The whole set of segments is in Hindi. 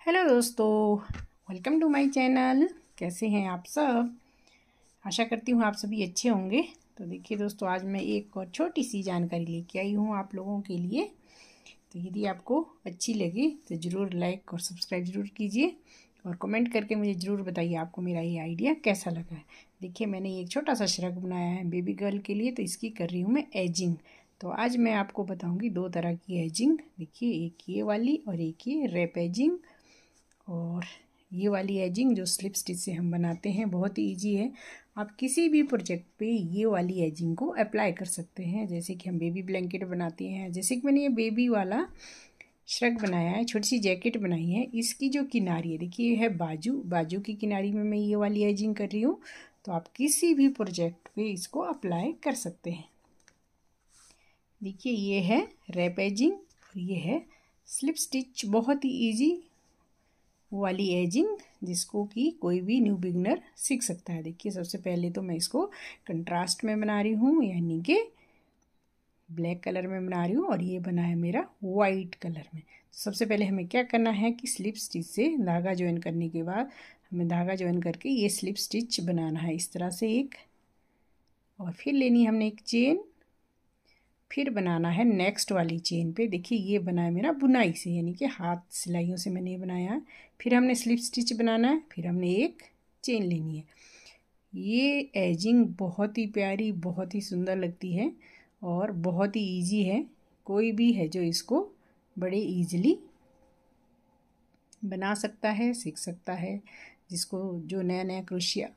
हेलो दोस्तों, वेलकम टू माय चैनल। कैसे हैं आप सब? आशा करती हूँ आप सभी अच्छे होंगे। तो देखिए दोस्तों, आज मैं एक और छोटी सी जानकारी लेके आई हूँ आप लोगों के लिए। तो यदि आपको अच्छी लगी तो ज़रूर लाइक और सब्सक्राइब ज़रूर कीजिए और कमेंट करके मुझे ज़रूर बताइए आपको मेरा ये आइडिया कैसा लगा है। देखिए, मैंने एक छोटा सा श्रग बनाया है बेबी गर्ल के लिए, तो इसकी कर रही हूँ मैं एजिंग। तो आज मैं आपको बताऊँगी दो तरह की एजिंग। देखिए, एक ये वाली और एक ये रैप एजिंग। और ये वाली एजिंग जो स्लिप स्टिच से हम बनाते हैं बहुत ही ईजी है। आप किसी भी प्रोजेक्ट पे ये वाली एजिंग को अप्लाई कर सकते हैं। जैसे कि हम बेबी ब्लैंकेट बनाते हैं, जैसे कि मैंने ये बेबी वाला श्रग बनाया है, छोटी सी जैकेट बनाई है। इसकी जो किनारी है, देखिए, ये है बाजू। बाजू की किनारी में मैं ये वाली एजिंग कर रही हूँ। तो आप किसी भी प्रोजेक्ट पे इसको अप्लाई कर सकते हैं। देखिए, ये है रैप एजिंग और ये है स्लिप स्टिच। बहुत ही ईजी वाली एजिंग जिसको कि कोई भी न्यू बिगनर सीख सकता है। देखिए, सबसे पहले तो मैं इसको कंट्रास्ट में बना रही हूँ, यानी कि ब्लैक कलर में बना रही हूँ, और ये बना है मेरा वाइट कलर में। सबसे पहले हमें क्या करना है कि स्लिप स्टिच से धागा ज्वाइन करने के बाद हमें धागा ज्वाइन करके ये स्लिप स्टिच बनाना है इस तरह से एक, और फिर लेनी है हमने एक चेन। फिर बनाना है नेक्स्ट वाली चेन पे। देखिए, ये बना है मेरा बुनाई से, यानी कि हाथ सिलाइयों से मैंने ये बनाया है। फिर हमने स्लिप स्टिच बनाना है, फिर हमने एक चेन लेनी है। ये एजिंग बहुत ही प्यारी, बहुत ही सुंदर लगती है और बहुत ही इजी है। कोई भी है जो इसको बड़े इजीली बना सकता है, सीख सकता है। जिसको जो नया नया क्रोशिया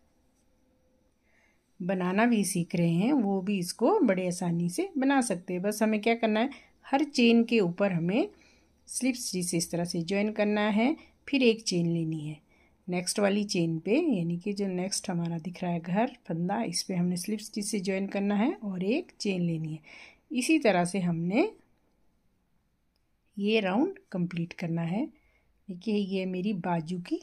बनाना भी सीख रहे हैं वो भी इसको बड़े आसानी से बना सकते हैं। बस हमें क्या करना है, हर चेन के ऊपर हमें स्लिप स्टिच से इस तरह से ज्वाइन करना है। फिर एक चेन लेनी है नेक्स्ट वाली चेन पे, यानी कि जो नेक्स्ट हमारा दिख रहा है घर फंदा, इस पे हमने स्लिप स्टिच से ज्वाइन करना है और एक चेन लेनी है। इसी तरह से हमने ये राउंड कंप्लीट करना है। देखिए, ये मेरी बाजू की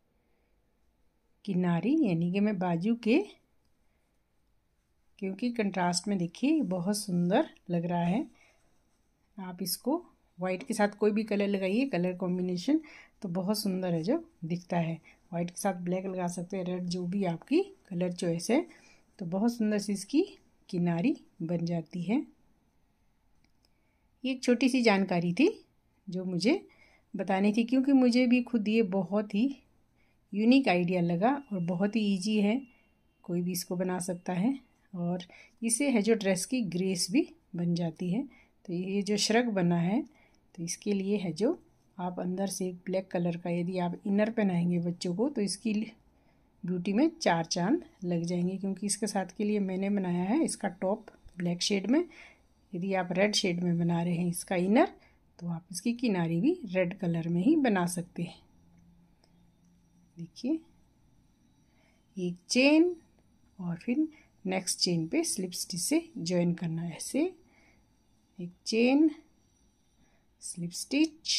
किनारी, यानी कि मैं बाजू के, क्योंकि कंट्रास्ट में देखिए बहुत सुंदर लग रहा है। आप इसको वाइट के साथ कोई भी कलर लगाइए, कलर कॉम्बिनेशन तो बहुत सुंदर है जो दिखता है। वाइट के साथ ब्लैक लगा सकते हैं, रेड, जो भी आपकी कलर चॉइस है। तो बहुत सुंदर सी इसकी किनारी बन जाती है। ये एक छोटी सी जानकारी थी जो मुझे बतानी थी, क्योंकि मुझे भी खुद ये बहुत ही यूनिक आइडिया लगा और बहुत ही ईजी है, कोई भी इसको बना सकता है। और इसे है जो ड्रेस की ग्रेस भी बन जाती है। तो ये जो श्रग बना है, तो इसके लिए है जो आप अंदर से एक ब्लैक कलर का यदि आप इनर पहनाएंगे बच्चों को, तो इसकी ब्यूटी में चार चांद लग जाएंगे। क्योंकि इसके साथ के लिए मैंने बनाया है इसका टॉप ब्लैक शेड में। यदि आप रेड शेड में बना रहे हैं इसका इनर, तो आप इसकी किनारी भी रेड कलर में ही बना सकते हैं। देखिए, एक चेन और फिर नेक्स्ट चेन पे स्लिप स्टिच से ज्वाइन करना है। ऐसे एक चेन, स्लिप स्टिच,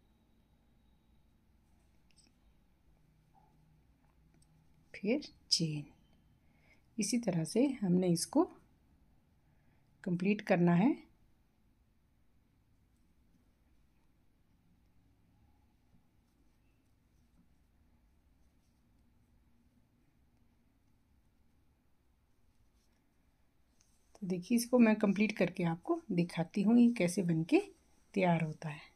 फिर चेन। इसी तरह से हमने इसको कंप्लीट करना है। तो देखिए, इसको मैं कंप्लीट करके आपको दिखाती हूँ ये कैसे बनके तैयार होता है।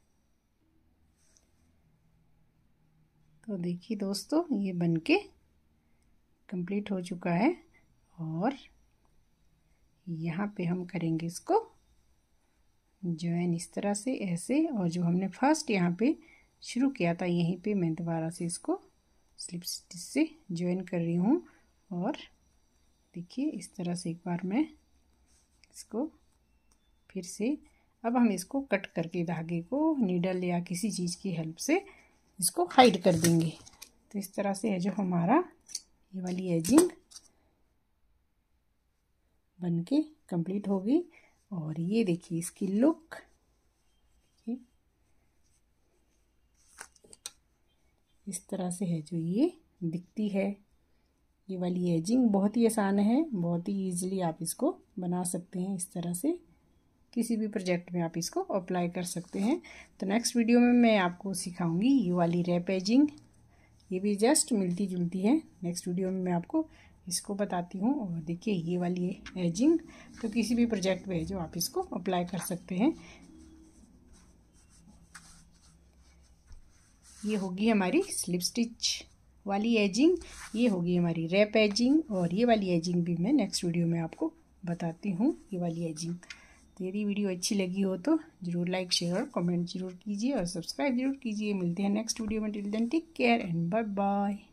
तो देखिए दोस्तों, ये बनके कंप्लीट हो चुका है और यहाँ पे हम करेंगे इसको ज्वाइन इस तरह से, ऐसे। और जो हमने फर्स्ट यहाँ पे शुरू किया था, यहीं पे मैं दोबारा से इसको स्लिप स्टिच से ज्वाइन कर रही हूँ। और देखिए, इस तरह से एक बार मैं इसको फिर से, अब हम इसको कट करके धागे को नीडल या किसी चीज़ की हेल्प से इसको हाइड कर देंगे। तो इस तरह से है जो हमारा ये वाली एजिंग बनके कंप्लीट होगी। और ये देखिए इसकी लुक, इस तरह से है जो ये दिखती है। ये वाली एजिंग बहुत ही आसान है, बहुत ही ईजिली आप इसको बना सकते हैं इस तरह से। किसी भी प्रोजेक्ट में आप इसको अप्लाई कर सकते हैं। तो नेक्स्ट वीडियो में मैं आपको सिखाऊंगी ये वाली रैप एजिंग, ये भी जस्ट मिलती जुलती है। नेक्स्ट वीडियो में मैं आपको इसको बताती हूँ। और देखिए ये वाली एजिंग तो किसी भी प्रोजेक्ट में जो आप इसको अप्लाई कर सकते हैं। ये होगी हमारी स्लिप स्टिच वाली एजिंग, ये होगी हमारी रैप एजिंग, और ये वाली एजिंग भी मैं नेक्स्ट वीडियो में आपको बताती हूँ, ये वाली एजिंग। तो यदि वीडियो अच्छी लगी हो तो ज़रूर लाइक शेयर और कमेंट जरूर कीजिए और सब्सक्राइब जरूर कीजिए। मिलते हैं नेक्स्ट वीडियो में। Till then take care and bye bye.